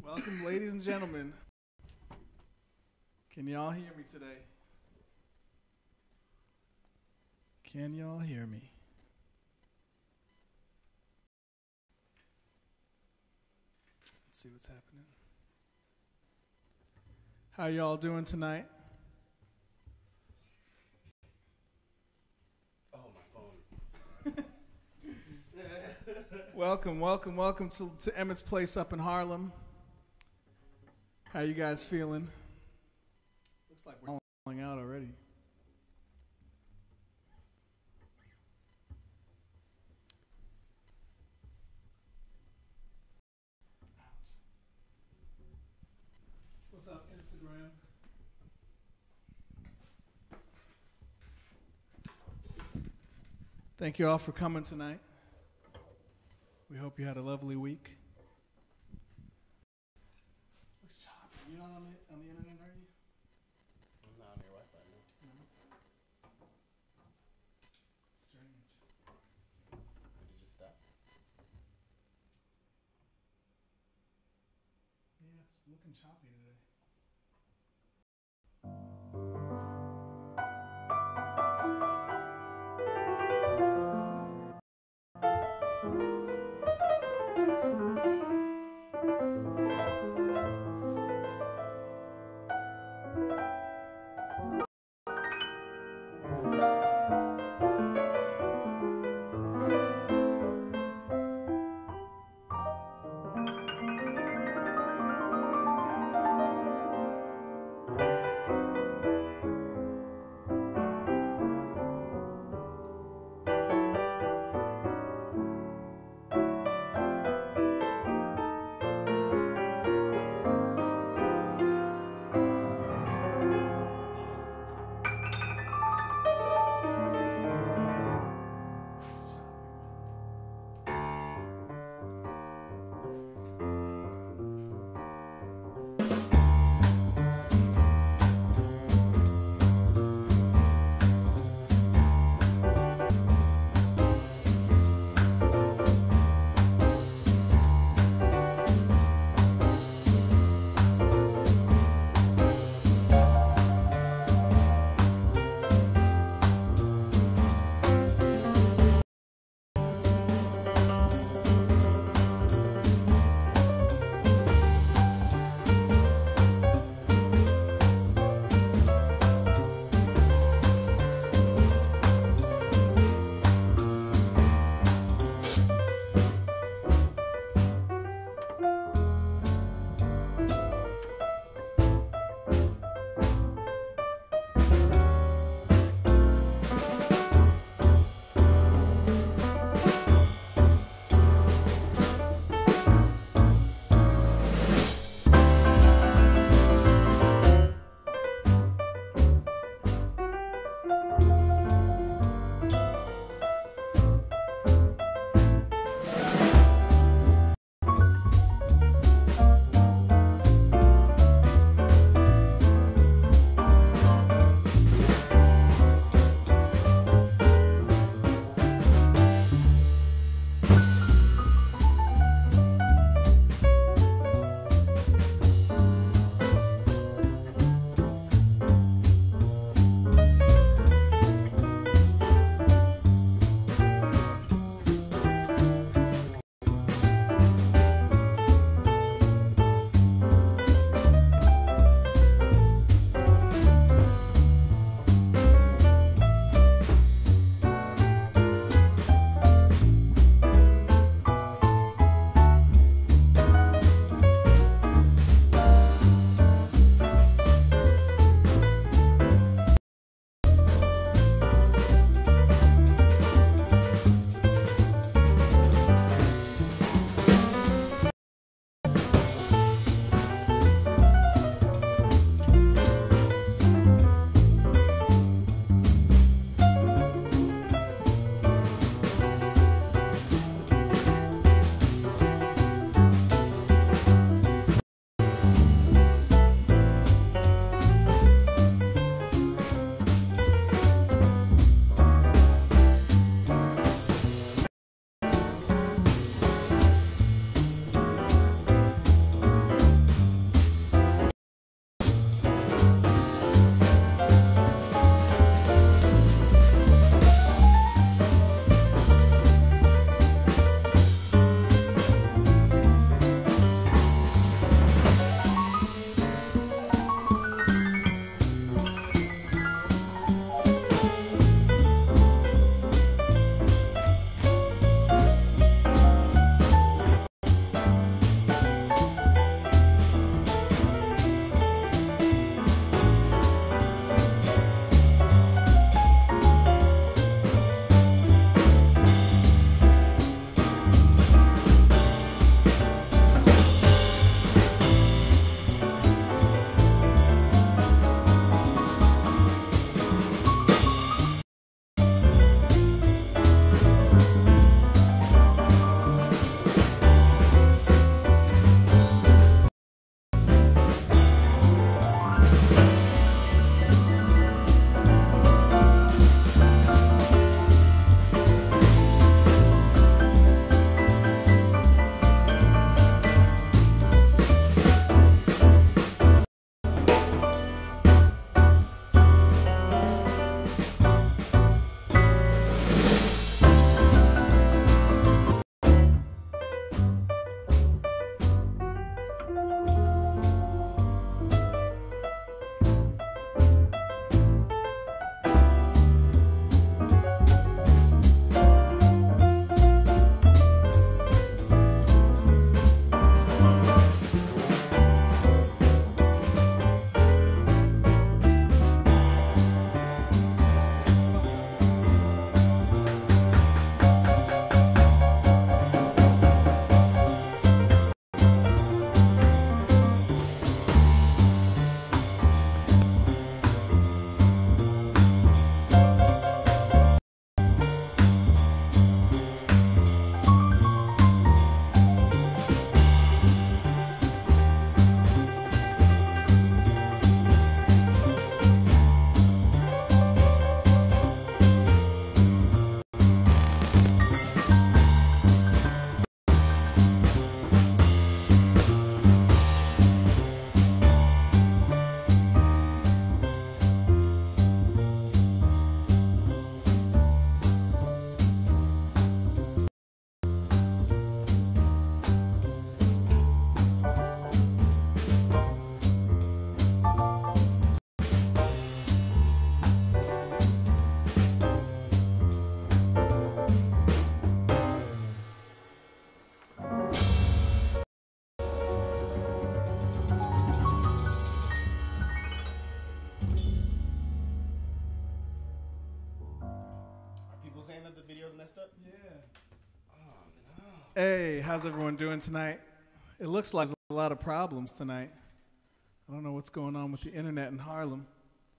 Welcome, ladies and gentlemen. Can y'all hear me today? Can y'all hear me? Let's see what's happening. How y'all doing tonight? Oh, my phone. Welcome to Emmett's Place up in Harlem. How you guys feeling? Looks like we're falling out already. What's up, Instagram? Thank you all for coming tonight. We hope you had a lovely week. Looks choppy. You're not on the internet, are you? I'm not on your Wi-Fi, no. Strange. Did it just stop? Yeah, it's looking choppy today. messed up? Yeah. Oh no. Hey, how's everyone doing tonight? It looks like there's a lot of problems tonight. I don't know what's going on with the internet in Harlem.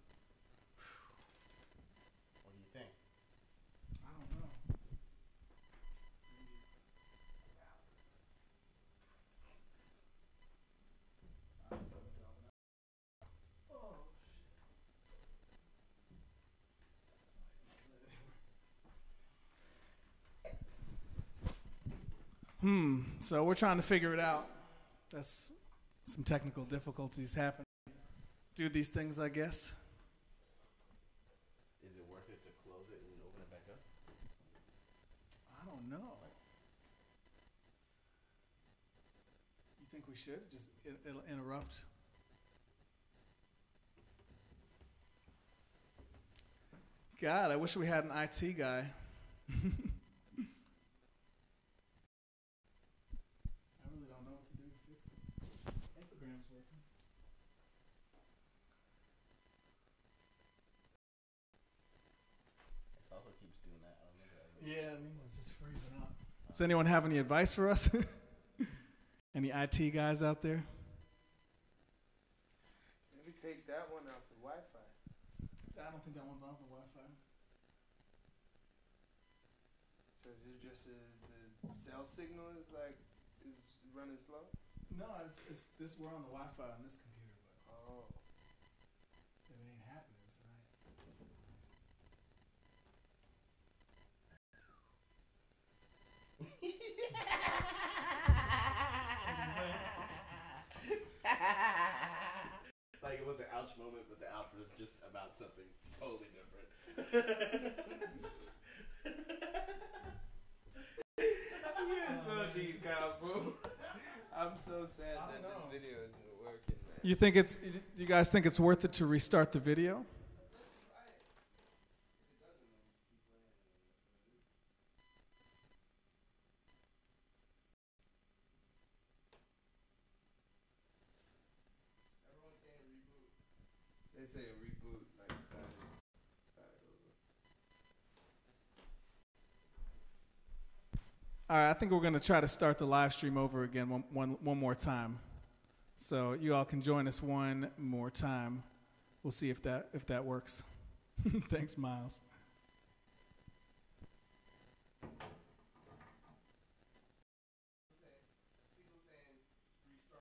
What do you think? I don't know. So we're trying to figure it out. That's some technical difficulties happen. Do these things, I guess. Is it worth it to close it and open it back up? I don't know. You think we should? Just it'll interrupt. God, I wish we had an IT guy. I really don't know what to do to fix it. Instagram's working. It also keeps doing that. I don't know. Yeah, it means it's just freezing up. Does anyone have any advice for us? Any IT guys out there? Maybe take that one off the Wi-Fi. I don't think that one's on the Wi-Fi. So is it just the cell signal is running slow? No, it's this. We're on the Wi-Fi on this computer, but Oh. it ain't happening tonight. Like it was an ouch moment, but the ouch was just about something totally different. You're so deep, Kabu. I'm so sad I that don't know. this video isn't working, man. You think it's? You guys think it's worth it to restart the video? They say a reboot, like start over. All right, I think we're going to try to start the live stream over again one more time. So you all can join us one more time. We'll see if that works. Thanks, Miles.